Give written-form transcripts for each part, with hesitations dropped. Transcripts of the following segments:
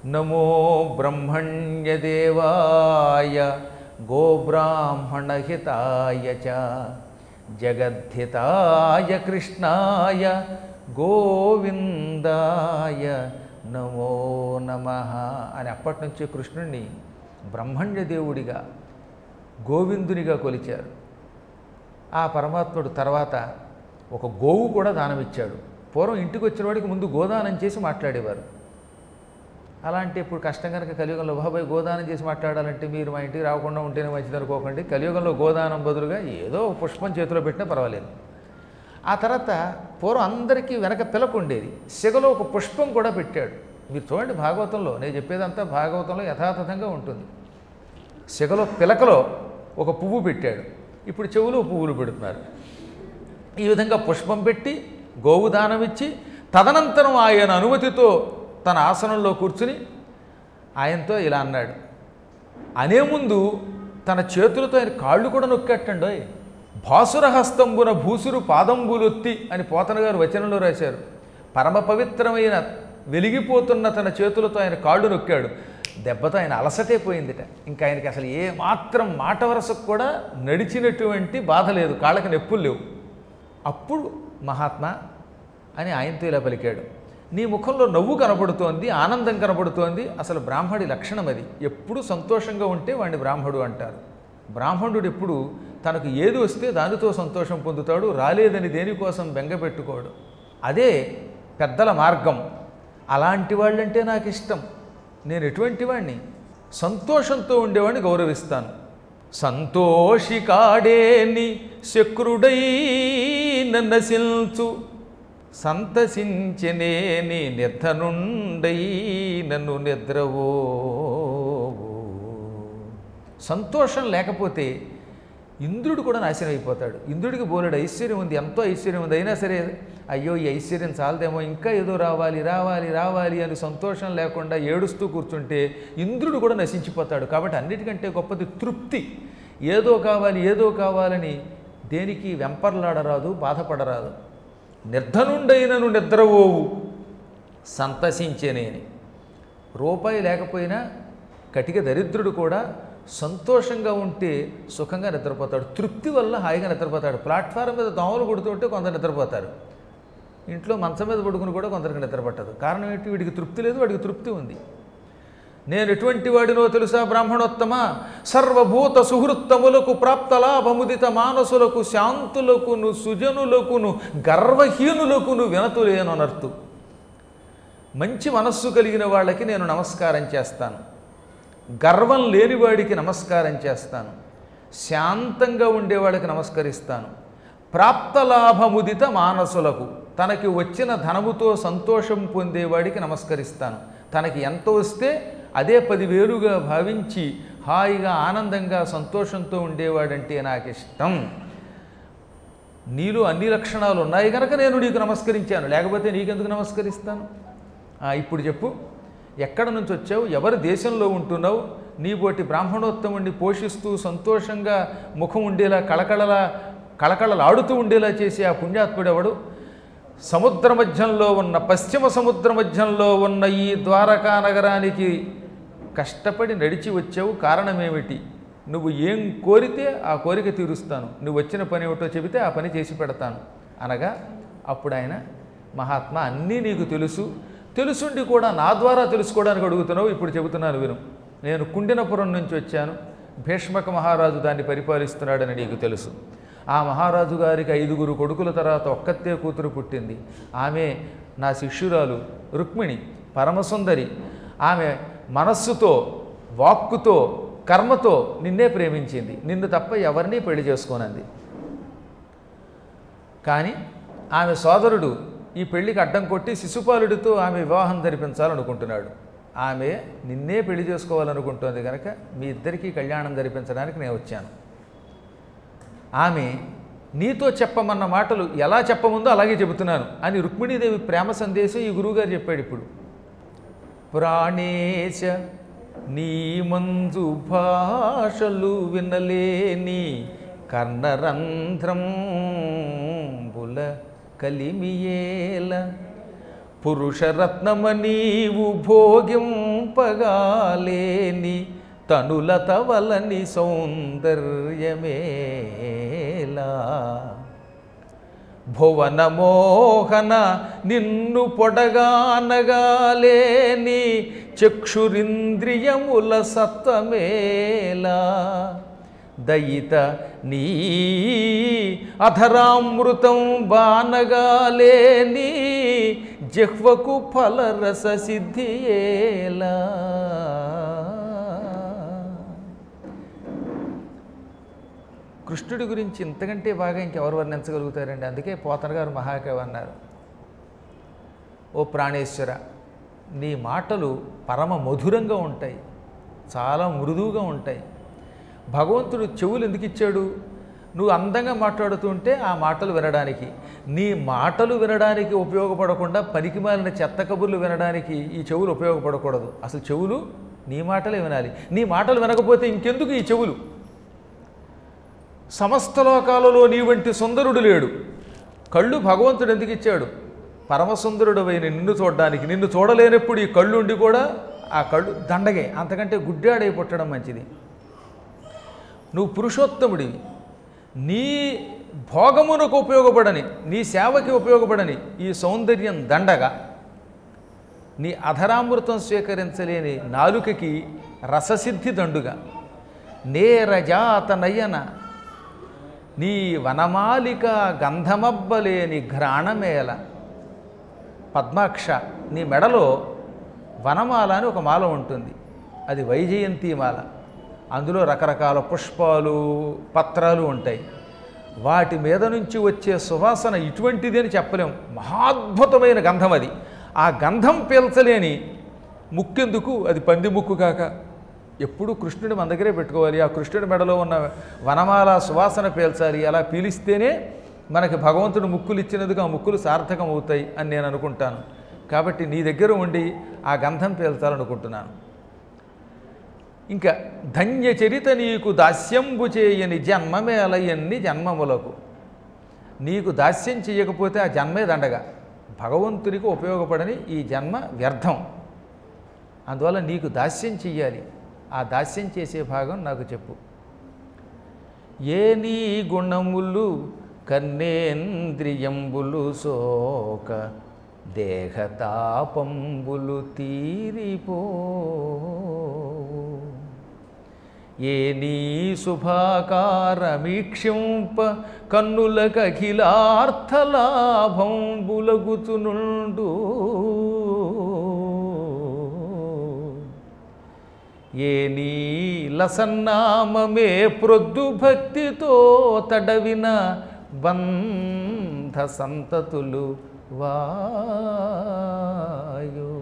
నమో బ్రహ్మణ్యదేవాయ గోబ్రాహ్మణహితాయ చ జగద్ధితాయ కృష్ణాయ గోవిందాయ నమో నమః అని అప్పటి నుంచి కృష్ణుణ్ణి బ్రహ్మణ్యదేవుడిగా గోవిందునిగా కొలిచారు. ఆ పరమాత్ముడు తర్వాత ఒక గోవు కూడా దానమిచ్చాడు. పూర్వం ఇంటికి వచ్చిన వాడికి ముందు గోదానం చేసి మాట్లాడేవారు. అలాంటి ఇప్పుడు కష్టం కనుక కలియుగంలో బాబాయ్ గోదానం చేసి మాట్లాడాలంటే మీరు మా ఇంటికి రాకుండా ఉంటేనే మంచిది అనుకోకండి. కలియుగంలో గోదానం బదులుగా ఏదో పుష్పం చేతిలో పెట్టినా పర్వాలేదు. ఆ తర్వాత పూర్వం అందరికీ వెనక పిలక ఉండేది, సెగలో ఒక పుష్పం కూడా పెట్టాడు. మీరు చూడండి భాగవతంలో, నేను చెప్పేదంతా భాగవతంలో యథాతథంగా ఉంటుంది. సెగలో పిలకలో ఒక పువ్వు పెట్టాడు, ఇప్పుడు చెవులో పువ్వులు పెడుతున్నారు. ఈ విధంగా పుష్పం పెట్టి గోవు దానమిచ్చి తదనంతరం ఆయన అనుమతితో తన ఆసనంలో కూర్చుని ఆయనతో ఇలా అన్నాడు. అనే ముందు తన చేతులతో ఆయన కాళ్ళు కూడా నొక్కేటండోయ్. భాసురహస్తంబున భూసురు పాదంబులొత్తి అని పోతన గారు వచనంలో రాశారు. పరమ పవిత్రమైన వెలిగిపోతున్న తన చేతులతో ఆయన కాళ్ళు నొక్కాడు. దెబ్బతో ఆయన అలసటే పోయిందిట. ఇంకా ఆయనకి అసలు ఏ మాత్రం మాట వరసకు కూడా నడిచినటువంటి బాధ లేదు, కాళ్ళకి నొప్పులు లేవు. అప్పుడు మహాత్మా అని ఆయనతో ఇలా పలికాడు, నీ ముఖంలో నవ్వు కనబడుతోంది, ఆనందం కనబడుతోంది. అసలు బ్రాహ్మడి లక్షణం అది. ఎప్పుడు సంతోషంగా ఉంటే వాడిని బ్రాహ్మడు అంటారు. బ్రాహ్మణుడు ఎప్పుడు తనకు ఏది వస్తే దానితో సంతోషం పొందుతాడు, రాలేదని దేనికోసం బెంగపెట్టుకోడు. అదే పెద్దల మార్గం. అలాంటి వాళ్ళంటే నాకు ఇష్టం. నేను ఎటువంటి వాడిని? సంతోషంతో ఉండేవాడిని గౌరవిస్తాను. సంతోషికాడేని శక్రుడై నన్నసిల్చు సంతసించనేని నిర్ధనుండై నన్ను నిద్రవో. సంతోషం లేకపోతే ఇంద్రుడు కూడా నాశనం అయిపోతాడు. ఇంద్రుడికి బోలెడు ఐశ్వర్యం ఉంది, ఎంతో ఐశ్వర్యం ఉంది. అయినా సరే అయ్యో ఈ ఐశ్వర్యం చాలదేమో, ఇంకా ఏదో రావాలి రావాలి రావాలి అని సంతోషం లేకుండా ఏడుస్తూ కూర్చుంటే ఇంద్రుడు కూడా నశించిపోతాడు. కాబట్టి అన్నిటికంటే గొప్పది తృప్తి. ఏదో కావాలి ఏదో కావాలని దేనికి వెంపర్లాడరాదు, బాధపడరాదు. నిర్ధనుండైనను నిద్రవోవు సంతసించేనేని. రూపాయి లేకపోయినా కటిక దరిద్రుడు కూడా సంతోషంగా ఉంటే సుఖంగా నిద్రపోతాడు. తృప్తి వల్ల హాయిగా నిద్రపోతాడు. ప్లాట్ఫారం మీద దోమలు కొడుతుంటే కొందరు నిద్రపోతారు, ఇంట్లో మంచం మీద పడుకుని కూడా కొందరికి నిద్రపట్టదు. కారణం ఏంటి? వీడికి తృప్తి లేదు, వాడికి తృప్తి ఉంది. నేను ఎటువంటి వాడినో తెలుసా బ్రాహ్మణోత్తమ? సర్వభూత సుహృత్తములకు ప్రాప్తలాభముదిత మానసులకు శాంతులకును సుజనులకును గర్వహీనులకును వినతులేననర్తు. మంచి మనస్సు కలిగిన వాళ్ళకి నేను నమస్కారం చేస్తాను, గర్వం లేనివాడికి నమస్కారం చేస్తాను, శాంతంగా ఉండేవాడికి నమస్కరిస్తాను. ప్రాప్తలాభముదిత మానసులకు, తనకి వచ్చిన ధనముతో సంతోషం పొందేవాడికి నమస్కరిస్తాను. తనకి ఎంత వస్తే అదే 10,000గా భావించి హాయిగా ఆనందంగా సంతోషంతో ఉండేవాడంటే నాకు ఇష్టం. నీలో అన్ని లక్షణాలు ఉన్నాయి కనుక నేను నీకు నమస్కరించాను, లేకపోతే నీకెందుకు నమస్కరిస్తాను? ఇప్పుడు చెప్పు, ఎక్కడ నుంచి వచ్చావు? ఎవరి దేశంలో ఉంటున్నావు? నీ బోటి బ్రాహ్మణోత్తముడిని పోషిస్తూ సంతోషంగా ముఖం ఉండేలా కళకళలాడుతూ ఉండేలా చేసి ఆ పుణ్యాత్ముడెవడు? సముద్ర మధ్యంలో ఉన్న, పశ్చిమ సముద్ర మధ్యంలో ఉన్న ఈ ద్వారకా నగరానికి కష్టపడి నడిచి వచ్చావు. కారణమేమిటి? నువ్వు ఏం కోరితే ఆ కోరిక తీరుస్తాను, నువ్వు వచ్చిన పని ఏమిటో చెబితే ఆ పని చేసి పెడతాను అనగా అప్పుడు ఆయన, మహాత్మా అన్నీ నీకు తెలుసుండి కూడా నా ద్వారా తెలుసుకోవడానికి అడుగుతున్నావు. ఇప్పుడు చెబుతున్నాను విను. నేను కుండినపురం నుంచి వచ్చాను. భీష్మక మహారాజు దాన్ని పరిపాలిస్తున్నాడని నీకు తెలుసు. ఆ మహారాజు గారికి 5 కొడుకుల తర్వాత ఒక్కతే కూతురు పుట్టింది. ఆమె నా శిష్యురాలు రుక్మిణి, పరమసుందరి. ఆమె మనస్సుతో, వాక్కుతో, కర్మతో నిన్నే ప్రేమించింది. నిన్ను తప్ప ఎవరినీ పెళ్లి చేసుకోనంది. కానీ ఆమె సోదరుడు ఈ పెళ్లికి అడ్డం కొట్టి శిశుపాలుడితో ఆమె వివాహం జరిపించాలనుకుంటున్నాడు. ఆమె నిన్నే పెళ్లి చేసుకోవాలనుకుంటోంది కనుక మీ ఇద్దరికీ కళ్యాణం జరిపించడానికి నేను వచ్చాను. ఆమె నీతో చెప్పమన్న మాటలు ఎలా చెప్పముందో అలాగే చెబుతున్నాను అని రుక్మిణీదేవి ప్రేమ సందేశం ఈ గురువుగారు చెప్పాడు. ఇప్పుడు ప్రాణేశ నీ మంజు భాషలు వినలేని కర్ణరంధ్రంబుల కలిమియేల పురుషరత్నమ నీవు భోగ్యంబున పంపగాలేని తనులత వలని సౌందర్యమేలా భువన మోహన నిన్ను పొడగానగాలేని చక్షురింద్రియముల సత్వమేలా దయిత నీ అధరామృతం బానగాలేని జిహ్వకు ఫలరస సిద్ధియేలా కృష్ణుడి గురించి ఇంతకంటే బాగా ఇంకెవరు వర్ణించగలుగుతారండి. అందుకే పోతన గారు మహాకవి అన్నారు, ఓ ప్రాణేశ్వర, నీ మాటలు పరమ మధురంగా ఉంటాయి, చాలా మృదువుగా ఉంటాయి. భగవంతుడు చెవులు ఎందుకు ఇచ్చాడు? నువ్వు అందంగా మాట్లాడుతుంటే ఆ మాటలు వినడానికి. నీ మాటలు వినడానికి ఉపయోగపడకుండా పనికిమాలిన చెత్త కబుర్లు వినడానికి ఈ చెవులు ఉపయోగపడకూడదు. అసలు చెవులు నీ మాటలే వినాలి. నీ మాటలు వినకపోతే ఇంకెందుకు ఈ చెవులు? సమస్త లోకాలలో నీ వంటి సుందరుడు లేడు. కళ్ళు భగవంతుడు ఎందుకు ఇచ్చాడు? పరమసుందరుడు అయిన నిన్ను చూడడానికి. నిన్ను చూడలేనప్పుడు ఈ కళ్ళు ఉండి కూడా ఆ కళ్ళు దండగే, అంతకంటే గుడ్డాడై పుట్టడం మంచిది. నువ్వు పురుషోత్తముడివి. నీ భోగమునకు ఉపయోగపడని, నీ సేవకి ఉపయోగపడని ఈ సౌందర్యం దండగా, నీ అధరామృతం స్వీకరించలేని నాలుకకి రససిద్ధి దండుగా, నేరజాత నయన నీ వనమాలిక గంధమబ్బలేని ఘ్రాణమేల పద్మాక్ష, నీ మెడలో వనమాల అని ఒక మాల ఉంటుంది, అది వైజయంతి మాల. అందులో రకరకాల పుష్పాలు పత్రాలు ఉంటాయి. వాటి మీద నుంచి వచ్చే సువాసన ఇటువంటిది అని చెప్పలేం. మహాద్భుతమైన గంధం అది. ఆ గంధం పీల్చలేని ముక్కెందుకు? అది పంది ముక్కు కాక ఎప్పుడూ కృష్ణుడి మన దగ్గరే పెట్టుకోవాలి. ఆ కృష్ణుడి మెడలో ఉన్న వనమాల సువాసన పీల్చాలి. అలా పీలిస్తేనే మనకి భగవంతుడు ముక్కులు ఇచ్చినందుకు ఆ ముక్కులు సార్థకం అవుతాయి అని నేను అనుకుంటాను. కాబట్టి నీ దగ్గర ఉండి ఆ గంధం పీల్చాలనుకుంటున్నాను. ఇంకా ధన్యచరిత నీకు దాస్యంబు చేయని జన్మమేలయన్ని జన్మములకు. నీకు దాస్యం చేయకపోతే ఆ జన్మే దండగా. భగవంతునికి ఉపయోగపడని ఈ జన్మ వ్యర్థం. అందువల్ల నీకు దాస్యం చెయ్యాలి. ఆ దాస్యం చేసే భాగం నాకు చెప్పు. ఏ నీ గుణములు కర్ణేంద్రియంబులు సోక దేహతాపంబులు తీరిపో. ఏ నీ శుభాకారమీక్షింప కన్నులకఖిలార్థలాభంబులగుచునుండు. ఏ నీ లసన్నామమే ప్రొద్దు భక్తితో తడవిన బంధ సంతతులు వాయు.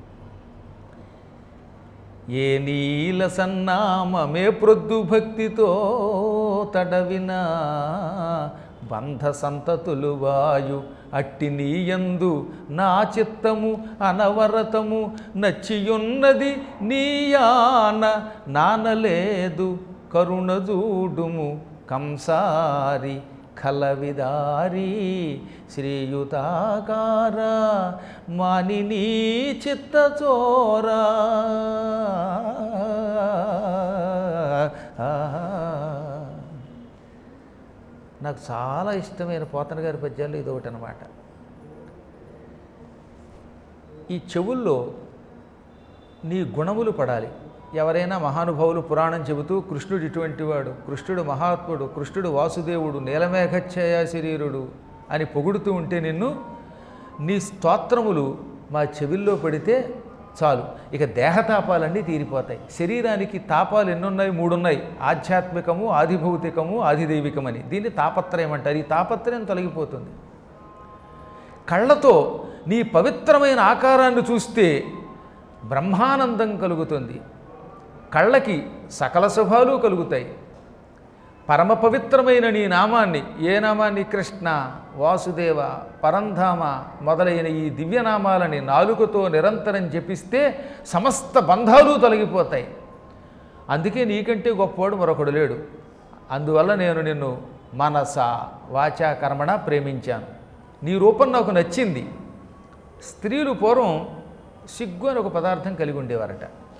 ఏ నీల సన్నామమే ప్రొద్దు భక్తితో తడవిన బంధ సంతతులు వాయు. అట్టి నీయందు నా చిత్తము అనవరతము నచ్చియున్నది నీయాన నానలేదు కరుణజూడుము కంసారి ఖలవిదారి శ్రీయుతాకార మానినీ చిత్తచోరా. నాకు చాలా ఇష్టమైన పోతన గారి పద్యాలు ఇది ఒకటి అన్నమాట. ఈ చెవుల్లో నీ గుణములు పడాలి. ఎవరైనా మహానుభావులు పురాణం చెబుతూ కృష్ణుడు ఇటువంటి వాడు, కృష్ణుడు మహాత్ముడు, కృష్ణుడు వాసుదేవుడు, నీలమేఘఛాయ శరీరుడు అని పొగుడుతూ ఉంటే నిన్ను, నీ స్తోత్రములు మా చెవిల్లో పడితే చాలు, ఇక దేహతాపాలన్నీ తీరిపోతాయి. శరీరానికి తాపాలు ఎన్నున్నాయి? 3 ఉన్నాయి. ఆధ్యాత్మికము, ఆదిభౌతికము, ఆదిదైవికమని. దీన్ని తాపత్రయం అంటారు. ఈ తాపత్రయం తొలగిపోతుంది. కళ్ళతో నీ పవిత్రమైన ఆకారాన్ని చూస్తే బ్రహ్మానందం కలుగుతుంది. కళ్ళకి సకల శుభాలు కలుగుతాయి. పరమ పవిత్రమైన నీ నామాన్ని, ఏ నామాన్ని? కృష్ణ, వాసుదేవ, పరంధామ మొదలైన ఈ దివ్యనామాలని నాలుకతో నిరంతరం జపిస్తే సమస్త బంధాలు తొలగిపోతాయి. అందుకే నీకంటే గొప్పవాడు మరొకడు లేడు. అందువల్ల నేను నిన్ను మనస వాచా కర్మణ ప్రేమించాను. నీ రూపం నాకు నచ్చింది. స్త్రీలు పూర్వం సిగ్గు అని ఒక పదార్థం కలిగి ఉండేవారట.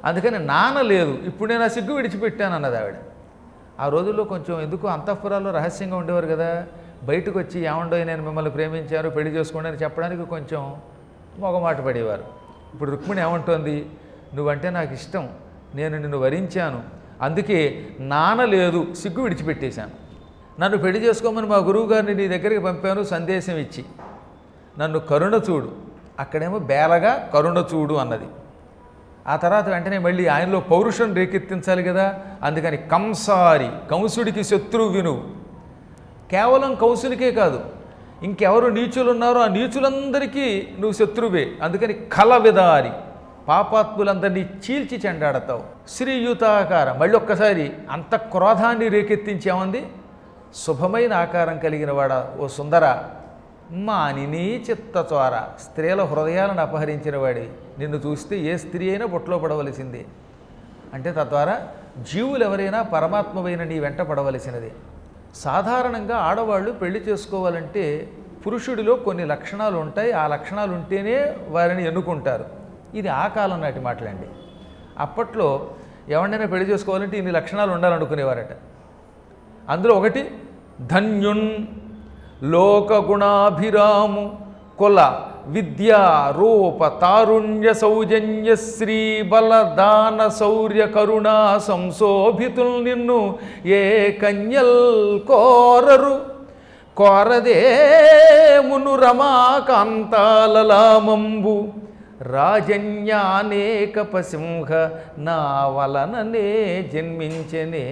అందుకని నాన్న లేదు, ఇప్పుడు నేను ఆ సిగ్గు విడిచిపెట్టాను అన్నది ఆవిడ. ఆ రోజుల్లో కొంచెం ఎందుకు అంతఃపురాల్లో రహస్యంగా ఉండేవారు కదా, బయటకు వచ్చి ఏమండో నేను మిమ్మల్ని ప్రేమించాను పెళ్లి చేసుకోండి అని చెప్పడానికి కొంచెం మొగమాట పడేవారు. ఇప్పుడు రుక్మిణి ఏమంటోంది, నువ్వంటే నాకు ఇష్టం, నేను నిన్ను వరించాను, అందుకే నాన్న లేదు సిగ్గు విడిచిపెట్టేశాను. నన్ను పెళ్లి చేసుకోమని మా గురువుగారిని నీ దగ్గరికి పంపాను సందేశం ఇచ్చి, నన్ను కరుణ చూడు. అక్కడేమో బేలగా కరుణ చూడు అన్నది. ఆ తర్వాత వెంటనే మళ్ళీ ఆయనలో పౌరుషం రేకెత్తించాలి కదా, అందుకని కంసారి, కంసుడికి శత్రువు వినువు. కేవలం కంసునికే కాదు, ఇంకెవరు నీచులు ఉన్నారో ఆ నీచులందరికీ నువ్వు శత్రువే. అందుకని కలవిదారి, పాపాత్ములందరినీ చీల్చి చెండాడతావు. శ్రీయుతాకార, మళ్ళీ ఒక్కసారి అంత క్రోధాన్ని రేకెత్తించామంది. శుభమైన ఆకారం కలిగిన వాడ ఓ సుందర, మానినీ చిత్తచోర, స్త్రీల హృదయాలను అపహరించిన వాడి, నిన్ను చూస్తే ఏ స్త్రీ అయినా బొట్లో పడవలసిందే. అంటే తద్వారా జీవులు ఎవరైనా పరమాత్మవైన నీ వెంట పడవలసినదే. సాధారణంగా ఆడవాళ్ళు పెళ్లి చేసుకోవాలంటే పురుషుడిలో కొన్ని లక్షణాలు ఉంటాయి, ఆ లక్షణాలు ఉంటేనే వారిని ఎన్నుకుంటారు. ఇది ఆ కాలం నాటి మాటలండి. అప్పట్లో ఎవరినైనా పెళ్లి చేసుకోవాలంటే ఇన్ని లక్షణాలు ఉండాలనుకునేవారట. అందులో ఒకటి ధన్యున్, లోకగుణాభిరాము, కుల విద్యా రూప తారుణ్య సౌజన్య శ్రీ బల దాన శౌర్య కరుణా సంశోభితుల్ నిన్ను ఏ కన్యల్ కోరరు, కోరదే మును రమాకాంతాలలామంబు రాజన్యానేక పసింహ నా వలననే జన్మించనే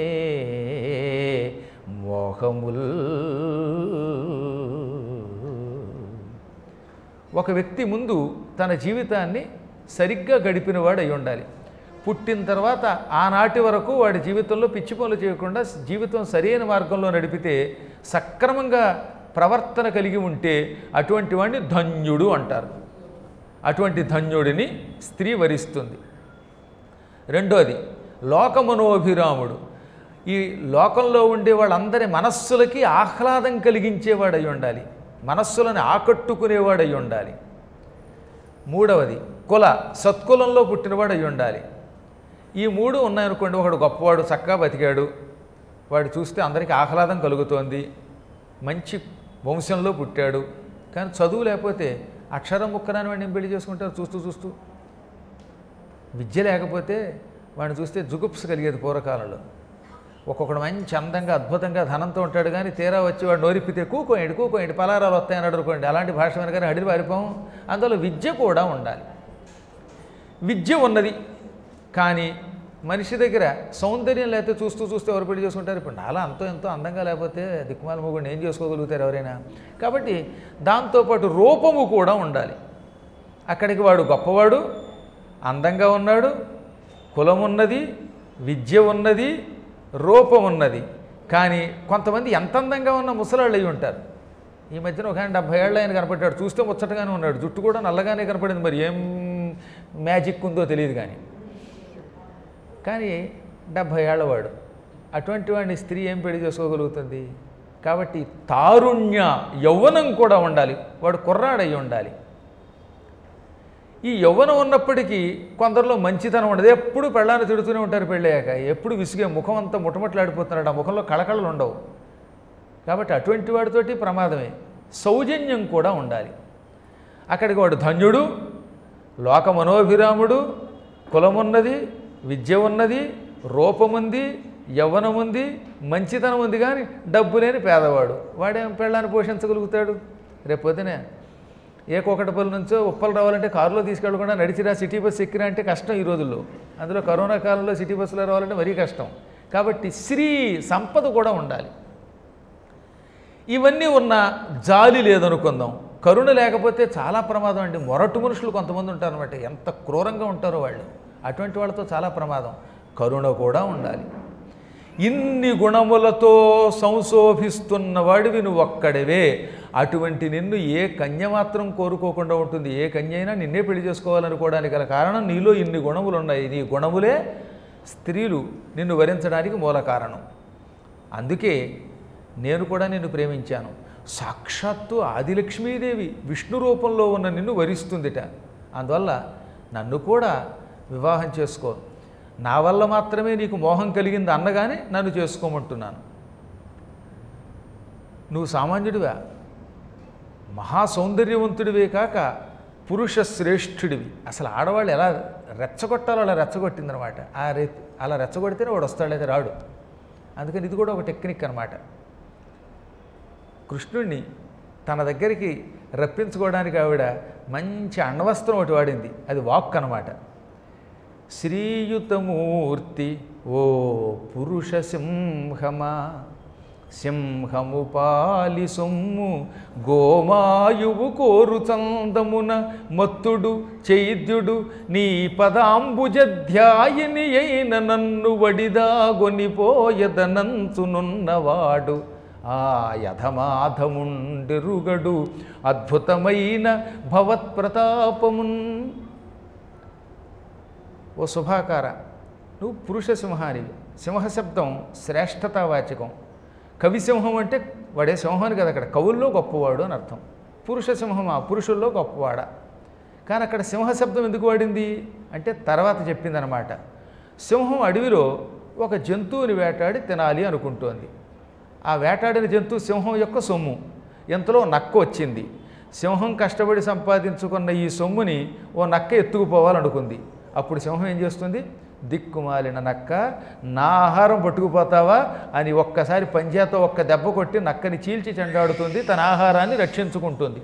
మోహముల్. ఒక వ్యక్తి ముందు తన జీవితాన్ని సరిగ్గా గడిపినవాడు అయి ఉండాలి. పుట్టిన తర్వాత ఆనాటి వరకు వాడి జీవితంలో పిచ్చి పనులు చేయకుండా జీవితం సరైన మార్గంలో నడిపితే, సక్రమంగా ప్రవర్తన కలిగి ఉంటే అటువంటి వాడిని ధన్యుడు అంటారు. అటువంటి ధన్యుడిని స్త్రీ వరిస్తుంది. రెండోది లోకమనోభిరాముడు, ఈ లోకంలో ఉండే వాళ్ళందరి మనస్సులకి ఆహ్లాదం కలిగించేవాడై ఉండాలి, మనస్సులను ఆకట్టుకునేవాడై ఉండాలి. మూడవది కుల, సత్కులంలో పుట్టినవాడై ఉండాలి. ఈ మూడు ఉన్నాయనుకోండి, ఒకడు గొప్పవాడు చక్కగా బతికాడు, వాడు చూస్తే అందరికీ ఆహ్లాదం కలుగుతోంది, మంచి వంశంలో పుట్టాడు. కానీ చదువు లేకపోతే అక్షరం ముక్కరాని వాడిని పెళ్లి చేసుకుంటారు చూస్తూ చూస్తూ. విద్య లేకపోతే వాడిని చూస్తే జుగుప్స కలిగేది పూర్వకాలంలో. ఒక్కొక్కడు మంచి అందంగా అద్భుతంగా ధనంతో ఉంటాడు, కానీ తీరా వచ్చి వాడు నోరిప్పితే కూకోయండి పలారాలు వస్తాయని అడుగుకోండి, అలాంటి భాష వెనకనే అడిగి పారిపోం. అందులో విద్య కూడా ఉండాలి. విద్య ఉన్నది కానీ మనిషి దగ్గర సౌందర్యం లేకపోతే చూస్తూ చూస్తూ ఎవరు పెళ్లి చేసుకుంటారు? ఇప్పుడు నాలా ఎంతో అందంగా లేకపోతే దిక్కుమాల మొగుడిని ఏం చేసుకోగలుగుతారు ఎవరైనా? కాబట్టి దాంతోపాటు రూపము కూడా ఉండాలి. అక్కడికి వాడు గొప్పవాడు, అందంగా ఉన్నాడు, కులం ఉన్నది, విద్య ఉన్నది, రూపం ఉన్నది. కానీ కొంతమంది ఎంత అందంగా ఉన్న ముసలాళ్ళు అయి ఉంటారు. ఈ మధ్యన ఒక ఆయన 70 ఏళ్ళ ఆయన కనపడ్డాడు, చూస్తే ముచ్చటగానే ఉన్నాడు, జుట్టు కూడా నల్లగానే కనపడింది, మరి ఏం మ్యాజిక్ ఉందో తెలియదు. కానీ 70 ఏళ్ళవాడు, అటువంటి వాడిని స్త్రీ ఏం పెళ్లి చేసుకోగలుగుతుంది? కాబట్టి తారుణ్య, యవ్వనం కూడా ఉండాలి, వాడు కుర్రాడై ఉండాలి. ఈ యవ్వనం ఉన్నప్పటికీ కొందరిలో మంచితనం ఉండదు, ఎప్పుడు పెళ్ళాన్ని తిడుతూనే ఉంటారు పెళ్ళయ్యాక, ఎప్పుడు విసిగే ముఖం అంతా ముట్టమట్లాడిపోతున్నాడు, ఆ ముఖంలో కళకళలు ఉండవు. కాబట్టి అటువంటి వాడితోటి ప్రమాదమే. సౌజన్యం కూడా ఉండాలి. అక్కడికి వాడు ధన్యుడు, లోక మనోభిరాముడు, కులమున్నది, విద్య ఉన్నది, రూపముంది, యవ్వనం ఉంది, మంచితనం ఉంది, కానీ డబ్బు లేని పేదవాడు, వాడేం పెళ్ళాన్ని పోషించగలుగుతాడు? రేపొద్దునే ఏ కోకటపల్లి నుంచో ఉప్పలు రావాలంటే కారులో తీసుకెళ్ళకుండా నడిచిరా సిటీ బస్సు ఎక్కిరా అంటే కష్టం ఈ రోజుల్లో. అందులో కరోనా కాలంలో సిటీ బస్సులో రావాలంటే మరీ కష్టం. కాబట్టి శ్రీ సంపద కూడా ఉండాలి. ఇవన్నీ ఉన్న జాలి లేదనుకుందాం, కరుణ లేకపోతే చాలా ప్రమాదం అండి. మొరటు మనుషులు కొంతమంది ఉంటారన్నమాట, ఎంత క్రూరంగా ఉంటారో వాళ్ళు, అటువంటి వాళ్ళతో చాలా ప్రమాదం. కరుణ కూడా ఉండాలి. ఇన్ని గుణములతో సంశోభిస్తున్న వాడివి నువ్వు ఒక్కడివే. అటువంటి నిన్ను ఏ కన్య మాత్రం కోరుకోకుండా ఉంటుంది? ఏ కన్య అయినా నిన్నే పెళ్లి చేసుకోవాలనుకోవడానికి గల కారణం నీలో ఇన్ని గుణములు ఉన్నాయి. నీ గుణములే స్త్రీలు నిన్ను వరించడానికి మూల కారణం. అందుకే నేను కూడా నిన్ను ప్రేమించాను. సాక్షాత్తు ఆదిలక్ష్మీదేవి విష్ణు రూపంలో ఉన్న నిన్ను వరిస్తుందిట. అందువల్ల నన్ను కూడా వివాహం చేసుకో, నా వల్ల మాత్రమే నీకు మోహం కలిగింది అన్నగానే నన్ను చేసుకోమంటున్నాను. నువ్వు సామాన్యుడివా, మహాసౌందర్యవంతుడివే కాక పురుష శ్రేష్ఠుడివి. అసలు ఆడవాళ్ళు ఎలా రెచ్చగొట్టాలో అలా రెచ్చగొట్టిందనమాట. అలా రెచ్చగొడితేనే వాడు వస్తాడైతే రాడు. అందుకని ఇది కూడా ఒక టెక్నిక్ అనమాట. కృష్ణుడిని తన దగ్గరికి రప్పించుకోవడానికి ఆవిడ మంచి అండవస్త్రం ఒకటి వాడింది, అది వాక్ అన్నమాట. శ్రీయుతమూర్తి ఓ పురుష సింహమా, సింహము పాలి సొమ్ము గోమాయువు కోరు చందమున మత్తుడు చైద్యుడు నీ పదాంబుజధ్యాయిని అయిన నన్ను వడిదాగొనిపోయదనంచునున్నవాడు ఆ యథమాధముండెరుగడు అద్భుతమైన భవత్ప్రతాపమున్. ఓ శుభాకార, నువ్వు పురుష సింహానివి. సింహశబ్దం శ్రేష్టతావాచకం. కవిసింహం అంటే వాడే సింహాన్ని కదా, అక్కడ కవుల్లో గొప్పవాడు అని అర్థం. పురుష సింహమా, పురుషుల్లో గొప్పవాడా. కానీ అక్కడ సింహశబ్దం ఎందుకు వాడింది అంటే తర్వాత చెప్పిందనమాట. సింహం అడవిలో ఒక జంతువుని వేటాడి తినాలి అనుకుంటోంది. ఆ వేటాడిన జంతువు సింహం యొక్క సొమ్ము. ఎంతలో నక్క వచ్చింది. సింహం కష్టపడి సంపాదించుకున్న ఈ సొమ్ముని ఓ నక్క ఎత్తుకుపోవాలనుకుంది. అప్పుడు సింహం ఏం చేస్తుంది, దిక్కుమాలిన నక్క, నా ఆహారం పట్టుకుపోతావా అని ఒక్కసారి పంజాతో ఒక్క దెబ్బ కొట్టి నక్కని చీల్చి చెండాడుతుంది, తన ఆహారాన్ని రక్షించుకుంటుంది.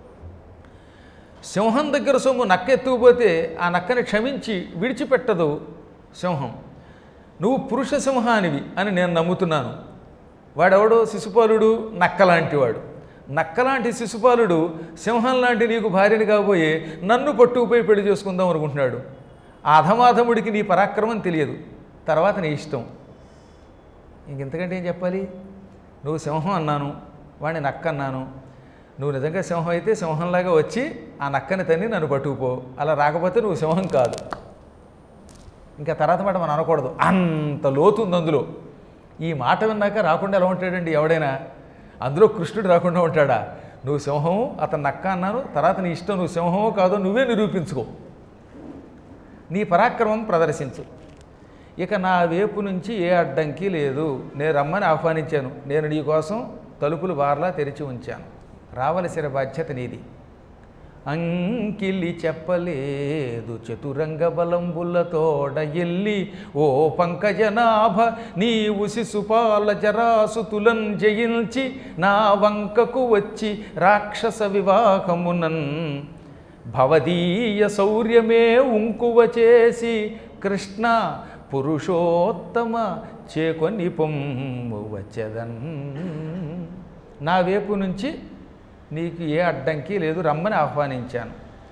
సింహం దగ్గర సొమ్ము నక్క ఎత్తుకుపోతే ఆ నక్కని క్షమించి విడిచిపెట్టదు సింహం. నువ్వు పురుష సింహానివి అని నేను నమ్ముతున్నాను. వాడెవడో శిశుపాలుడు నక్కలాంటివాడు. నక్కలాంటి శిశుపాలుడు సింహం లాంటి నీకు భార్యని కాబోయే నన్ను పట్టుకుపోయి పెళ్లి చేసుకుందాం అనుకుంటున్నాడు. ఆ అధమాధముడికి నీ పరాక్రమం తెలియదు, తర్వాత నీ ఇష్టం. ఇంకెంతకంటే ఏం చెప్పాలి. నువ్వు సింహం అన్నాను, వాడిని నక్క అన్నాను. నువ్వు నిజంగా సింహం అయితే సింహంలాగా వచ్చి ఆ నక్కని తన్ని నన్ను పట్టుకుపో. అలా రాకపోతే నువ్వు సింహం కాదు. ఇంకా తర్వాత మాట మనం అనకూడదు, అంత లోతుంది అందులో. ఈ మాట విన్నాక రాకుండా ఎలా ఉంటాడండి ఎవడైనా? అందులో కృష్ణుడు రాకుండా ఉంటాడా? నువ్వు సింహం, అతను నక్క అన్నాను, తర్వాత నీ ఇష్టం, నువ్వు సింహమో కాదో నువ్వే నిరూపించుకో, నీ పరాక్రమం ప్రదర్శించు. ఇక నా వైపు నుంచి ఏ అడ్డంకి లేదు. నేను రమ్మని ఆహ్వానించాను, నేను నీ కోసం తలుపులు బార్లా తెరిచి ఉంచాను, రావలసిన బాధ్యత నీది. అంకిలి చెప్పలేదు చతురంగ బలంబులతోడ ఎల్లి ఓ పంకజనాభ నీవు శిశుపాల జరాసుతులం జయించి నా వంకకు వచ్చి రాక్షస వివాహమునన్ భవదీయ శౌర్యమే ఉంకువ చేసి కృష్ణ పురుషోత్తమ చేకొని పొమ్ము వచ్చేదన్. నా వైపు నుంచి నీకు ఏ అడ్డంకి లేదు, రమ్మని ఆహ్వానించాను.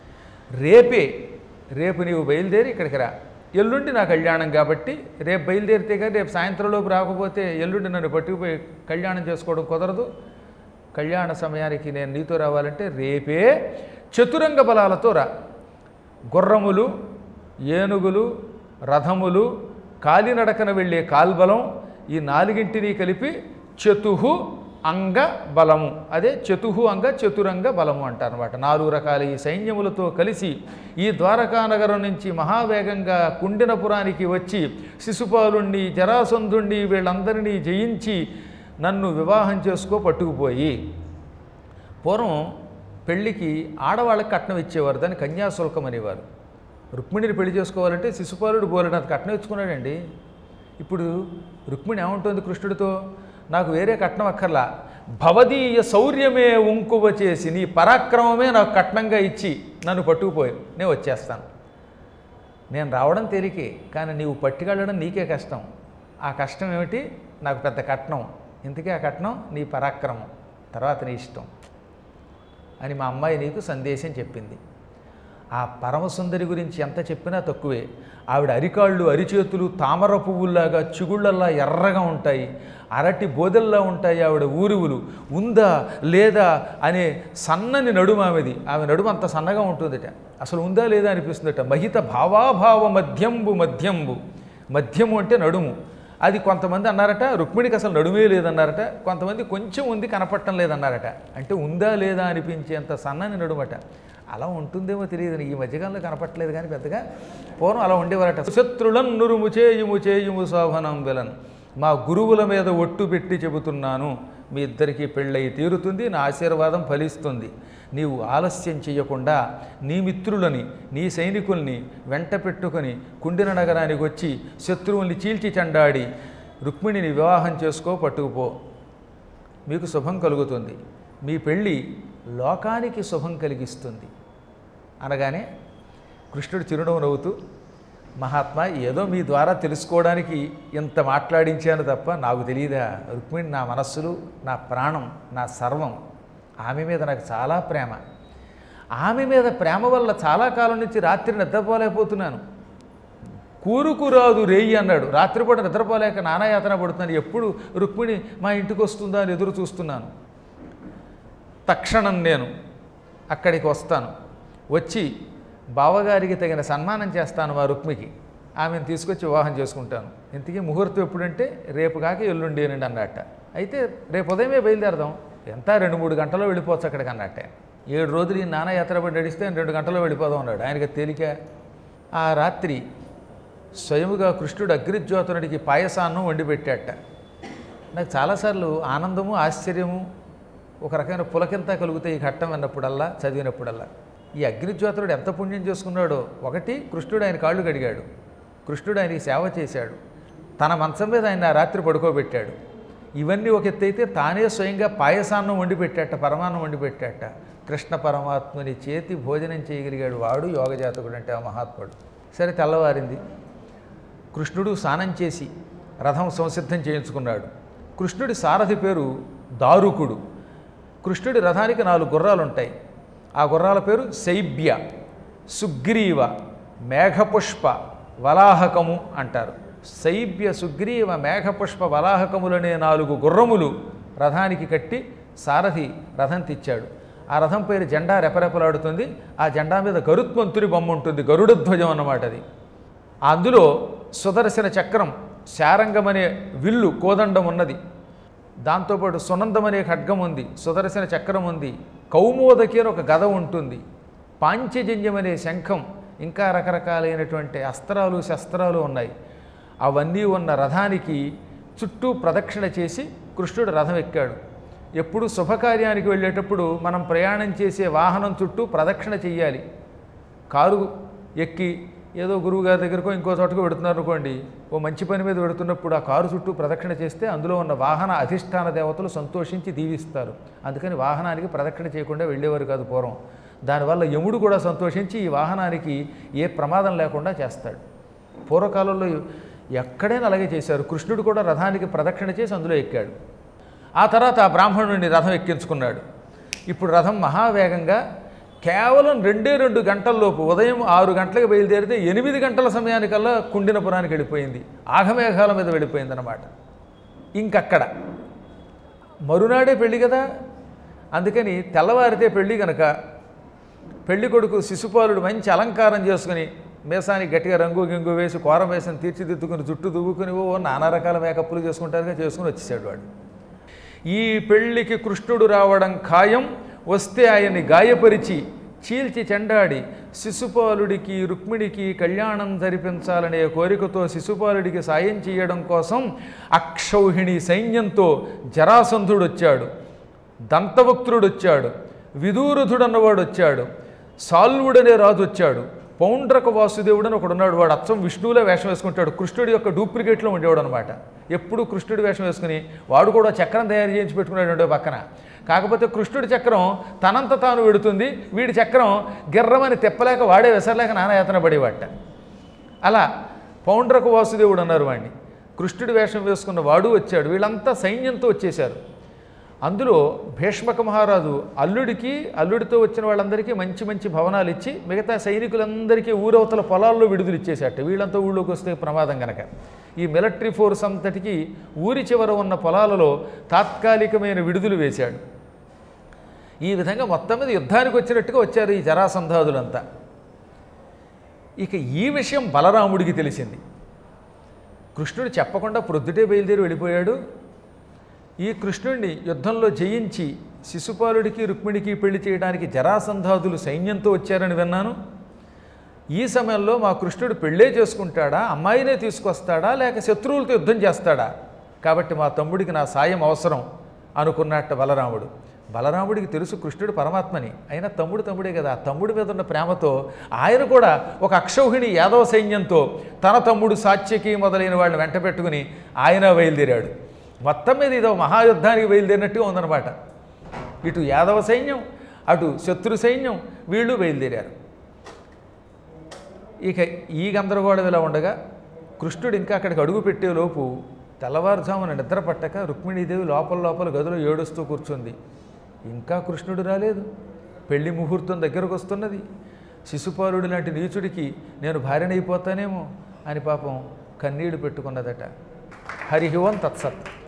రేపు నీవు బయలుదేరి ఇక్కడికి రా. ఎల్లుండి నా కళ్యాణం కాబట్టి రేపు బయలుదేరితే కానీ రేపు సాయంత్రంలోపు రాకపోతే ఎల్లుండి నన్ను పట్టుకుపోయి కళ్యాణం చేసుకోవడం కుదరదు. కళ్యాణ సమయానికి నేను నీతో రావాలంటే రేపే చతురంగ బలాలతో రా. గుర్రములు, ఏనుగులు, రథములు, కాలినడకన వెళ్ళే కాల్బలం, ఈ నాలుగింటిని కలిపి చతుహు అంగ బలము, అదే చతుహు అంగ చతురంగ బలము అంటారనమాట. 4 రకాల ఈ సైన్యములతో కలిసి ఈ ద్వారకా నగరం నుంచి మహావేగంగా కుండినపురానికి వచ్చి శిశుపాలుణ్ణి, జరాసంధుణ్ణి వీళ్ళందరినీ జయించి నన్ను వివాహం చేసుకో పట్టుకుపోయి. పూర్వం పెళ్ళికి ఆడవాళ్ళకి కట్నం ఇచ్చేవారు, దాన్ని కన్యాశుల్కం అనేవారు. రుక్మిణిని పెళ్లి చేసుకోవాలంటే శిశుపాలుడు బోలెడంత కట్నం ఇచ్చుకున్నాడండి. ఇప్పుడు రుక్మిణి ఏముంటుంది కృష్ణుడితో, నాకు వేరే కట్నం అక్కర్లా, భవదీయ శౌర్యమే ఉంకువ చేసి నీ పరాక్రమమే నాకు కట్నంగా ఇచ్చి నన్ను పట్టుకుపోయి నేను వచ్చేస్తాను. నేను రావడం తేలికే, కానీ నీవు పట్టుకెళ్ళడం నీకే కష్టం. ఆ కష్టం ఏమిటి? నాకు పెద్ద కట్నం. ఇంతకీ ఆ కట్నం నీ పరాక్రమం, తర్వాత నీ ఇష్టం అని మా అమ్మాయి నీకు సందేశం చెప్పింది. ఆ పరమసుందరి గురించి ఎంత చెప్పినా తక్కువే. ఆవిడ అరికాళ్ళు, అరిచేతులు తామర పువ్వుల్లాగా చిగుళ్ళల్లా ఎర్రగా ఉంటాయి, అరటి బోదెల్లా ఉంటాయి ఆవిడ ఊరువులు. ఉందా లేదా అనే సన్నని నడుము ఆమెది. ఆమె నడుము అంత సన్నగా ఉంటుందట, అసలు ఉందా లేదా అనిపిస్తుందట. మహిత భావాభావ మధ్యంబు మధ్యంబు, మధ్యము అంటే నడుము, అది కొంతమంది అన్నారట రుక్మిణికి అసలు నడుమే లేదన్నారట, కొంతమంది కొంచెం ఉంది కనపడటం లేదన్నారట. అంటే ఉందా లేదా అనిపించేంత సన్నని నడుమట. అలా ఉంటుందేమో తెలియదు, ఈ మధ్యకాలంలో కనపట్టలేదు కానీ పెద్దగా. పూర్వం అలా ఉండేవారట. శత్రులను నురుము చేయుము చేయుము శోభనం విలన్. మా గురువుల మీద ఒట్టు పెట్టి చెబుతున్నాను, మీ ఇద్దరికీ పెళ్ళయి తీరుతుంది, నా ఆశీర్వాదం ఫలిస్తుంది. నీవు ఆలస్యం చేయకుండా నీ మిత్రులని నీ సైనికుల్ని వెంట పెట్టుకొని కుండిన నగరానికి వచ్చి శత్రువుల్ని చీల్చి చెండాడి రుక్మిణిని వివాహం చేసుకో, పట్టుకుపో, మీకు శుభం కలుగుతుంది, మీ పెళ్ళి లోకానికి శుభం కలిగిస్తుంది అనగానే కృష్ణుడు చిరునవ్వు నవ్వుతూ, మహాత్మా ఏదో మీ ద్వారా తెలుసుకోవడానికి ఇంత మాట్లాడించాను తప్ప నాకు తెలియదా, రుక్మిణి నా మనస్సులు, నా ప్రాణం, నా సర్వం, ఆమె మీద నాకు చాలా ప్రేమ, ఆమె మీద ప్రేమ వల్ల చాలా కాలం నుంచి రాత్రి నిద్రపోలేకపోతున్నాను, కూరుకురాదు రేయి అన్నాడు. రాత్రిపూట నిద్రపోలేక నానాయాతన పడుతున్నాను, ఎప్పుడు రుక్మిణి మా ఇంటికి వస్తుందా అని ఎదురు చూస్తున్నాను. తక్షణం నేను అక్కడికి వస్తాను, వచ్చి బావగారికి తగిన సన్మానం చేస్తాను మా రుక్మికి, ఆమెను తీసుకొచ్చి వివాహం చేసుకుంటాను. ఇంతకీ ముహూర్తం ఎప్పుడంటే రేపు కాక ఎల్లుండేనండి అన్నట్ట. అయితే రేపు ఉదయమే బయలుదేరదాం, ఎంత 2-3 గంటల్లో వెళ్ళిపోవచ్చు అక్కడికి అన్నట్టే. 7 రోజులు ఈ నానాయాత్రపడి నడిస్తే 2 గంటల్లో వెళ్ళిపోదాం అన్నాడు. ఆయనకి తేలిక. ఆ రాత్రి స్వయముగా కృష్ణుడు అగ్నిజ్యోతనుడికి పాయసాన్నం వండి పెట్టాట. నాకు చాలాసార్లు ఆనందము ఆశ్చర్యము ఒక రకమైన పులకింత కలుగుతాయి ఈ ఘట్టం విన్నప్పుడల్లా, చదివినప్పుడల్లా. ఈ అగ్నిజ్యోతనుడు ఎంత పుణ్యం చేసుకున్నాడో. ఒకటి, కృష్ణుడు ఆయన కాళ్ళు కడిగాడు, కృష్ణుడు ఆయనకి సేవ చేశాడు, తన మంచం మీద ఆయన ఆ రాత్రి పడుకోబెట్టాడు. ఇవన్నీ ఒక ఎత్తు అయితే తానే స్వయంగా పాయసాన్నం వండి పెట్టాట, పరమాన్నం వండి పెట్టాట. కృష్ణ పరమాత్మని చేతి భోజనం చేయగలిగాడు వాడు యోగజాతకుడు అంటే ఆ మహాత్ముడు. సరే తెల్లవారింది, కృష్ణుడు స్నానం చేసి రథం సంసిద్ధం చేయించుకున్నాడు. కృష్ణుడి సారథి పేరు దారుకుడు. కృష్ణుడి రథానికి 4 గుర్రాలు ఉంటాయి. ఆ గుర్రాల పేరు శైబ్య, సుగ్రీవ, మేఘపుష్ప, వలాహకము అంటారు. శైబ్య, సుగ్రీవ, మేఘపుష్ప, వలాహకములనే 4 గుర్రములు రథానికి కట్టి సారథి రథం తెచ్చాడు. ఆ రథం పేరు జెండా రెపరెపలాడుతుంది. ఆ జెండా మీద గరుత్మంతుడి బొమ్మ ఉంటుంది, గరుడ ధ్వజం అన్నమాట అది. అందులో సుదర్శన చక్రం, శారంగమనే విల్లు కోదండం ఉన్నది, దాంతోపాటు సునందమనే ఖడ్గం ఉంది, సుదర్శన చక్రం ఉంది, కౌమోదకి అని ఒక గద ఉంటుంది, పాంచజన్యం అనే శంఖం, ఇంకా రకరకాలైనటువంటి అస్త్రాలు శస్త్రాలు ఉన్నాయి. అవన్నీ ఉన్న రథానికి చుట్టూ ప్రదక్షిణ చేసి కృష్ణుడు రథం ఎక్కాడు. ఎప్పుడు శుభకార్యానికి వెళ్ళేటప్పుడు మనం ప్రయాణం చేసే వాహనం చుట్టూ ప్రదక్షిణ చెయ్యాలి. కారు ఎక్కి ఏదో గురువుగారి దగ్గరకో ఇంకో చోటకు పెడుతున్నారు అనుకోండి, ఓ మంచి పని మీద పెడుతున్నప్పుడు ఆ కారు చుట్టూ ప్రదక్షిణ చేస్తే అందులో ఉన్న వాహన అధిష్టాన దేవతలు సంతోషించి దీవిస్తారు. అందుకని వాహనానికి ప్రదక్షిణ చేయకుండా వెళ్ళేవారు కాదు పూర్వం. దానివల్ల యముడు కూడా సంతోషించి ఈ వాహనానికి ఏ ప్రమాదం లేకుండా చేస్తాడు. పూర్వకాలంలో ఎక్కడైనా అలాగే చేశారు. కృష్ణుడు కూడా రథానికి ప్రదక్షిణ చేసి అందులో ఎక్కాడు. ఆ తర్వాత ఆ బ్రాహ్మణుడిని రథం ఎక్కించుకున్నాడు. ఇప్పుడు రథం మహావేగంగా కేవలం 2 గంటల్లోపు, ఉదయం 6 గంటలకు బయలుదేరితే 8 గంటల సమయానికల్లా కుండినపురానికి వెళ్ళిపోయింది, ఆఘమేఘాల మీద వెళ్ళిపోయింది అన్నమాట. ఇంకక్కడ మరునాడే పెళ్ళి కదా, అందుకని తెల్లవారితే పెళ్ళి కనుక పెళ్లి కొడుకు శిశుపాలుడు మంచి అలంకారం చేసుకుని మేసానికి గట్టిగా రంగు గింగు వేసి కోరం వేసిన తీర్చిదిద్దుకుని జుట్టు దువ్వుకుని నానా రకాల మేకప్పులు చేసుకుంటారుగా చేసుకుని వచ్చేసాడు వాడు. ఈ పెళ్ళికి కృష్ణుడు రావడం ఖాయం, వస్తే ఆయన్ని గాయపరిచి చీల్చి చెండాడి శిశుపాలుడికి రుక్మిణికి కళ్యాణం జరిపించాలనే కోరికతో శిశుపాలుడికి సాయం చేయడం కోసం అక్షౌహిణి సైన్యంతో జరాసంధుడు వచ్చాడు, దంతవక్త్రుడు వచ్చాడు, విదూరథుడు అన్నవాడు వచ్చాడు, సాల్వుడనే రాజు వచ్చాడు, పౌండ్రక వాసుదేవుడు అని ఒకడున్నాడు. వాడు అచ్చం విష్ణువులే వేషం వేసుకుంటాడు, కృష్ణుడి యొక్క డూప్లికేట్లో ఉండేవాడు అనమాట. ఎప్పుడు కృష్ణుడి వేషం వేసుకుని వాడు కూడా చక్రం తయారు చేయించి పెట్టుకున్నాడు పక్కన. కాకపోతే కృష్ణుడి చక్రం తనంత తాను వెడుతుంది, వీడి చక్రం గిర్రమని తెప్పలేక వాడే వెసరలేక నానాయాతన పడేవాట. అలా పౌండ్రక వాసుదేవుడు అన్నారు వాడిని. కృష్ణుడి వేషం వేసుకున్న వాడు వచ్చాడు. వీళ్ళంతా సైన్యంతో వచ్చేశారు. అందులో భీష్మక మహారాజు అల్లుడితో వచ్చిన వాళ్ళందరికీ మంచి మంచి భవనాలు ఇచ్చి మిగతా సైనికులందరికీ ఊరవతల పొలాల్లో విడుదల ఇచ్చేశాట. వీళ్ళంతా ఊళ్ళోకి వస్తే ప్రమాదం కనుక ఈ మిలిటరీ ఫోర్స్ అంతటికి ఊరి చివర ఉన్న పొలాలలో తాత్కాలికమైన విడుదల వేశాడు. ఈ విధంగా మొత్తం మీద యుద్ధానికి వచ్చినట్టుగా వచ్చారు ఈ జరాసంధాదులంతా. ఇక ఈ విషయం బలరాముడికి తెలిసింది. కృష్ణుడు చెప్పకుండా ప్రొద్దుటే బయలుదేరి వెళ్ళిపోయాడు. ఈ కృష్ణుడిని యుద్ధంలో జయించి శిశుపాలుడికి రుక్మిణికి పెళ్లి చేయడానికి జరాసంధాదులు సైన్యంతో వచ్చారని విన్నాను. ఈ సమయంలో మా కృష్ణుడు పెళ్ళే చేసుకుంటాడా, అమ్మాయినే తీసుకొస్తాడా, లేక శత్రువులతో యుద్ధం చేస్తాడా? కాబట్టి మా తమ్ముడికి నా సాయం అవసరం అనుకున్నట్ట బలరాముడు. బలరాముడికి తెలుసు కృష్ణుడు పరమాత్మని, అయినా తమ్ముడే కదా. ఆ తమ్ముడి మీద ఉన్న ప్రేమతో ఆయన కూడా ఒక అక్షౌహిణి యాదవ సైన్యంతో తన తమ్ముడు సాత్యకి మొదలైన వాళ్ళని వెంట పెట్టుకుని ఆయన బయలుదేరాడు. మొత్తం మీద ఇదో మహాయుద్ధానికి బయలుదేరినట్టుగా ఉందన్నమాట. ఇటు యాదవ సైన్యం, అటు శత్రు సైన్యం, వీళ్ళు బయలుదేరారు. ఇక ఈ గందరగోళం ఇలా ఉండగా కృష్ణుడు ఇంకా అక్కడికి అడుగు పెట్టేలోపు తెల్లవారుజామున నిద్ర పట్టక రుక్మిణీదేవి లోపల గదిలో ఏడుస్తూ కూర్చుంది. ఇంకా కృష్ణుడు రాలేదు. పెళ్లి ముహూర్తం దగ్గరకు వస్తున్నది. శిశుపాలుడి లాంటి నీచుడికి నేను భార్యనైపోతానేమో అని పాపం కన్నీళ్లు పెట్టుకున్నదట. హరి ఓం తత్సత్.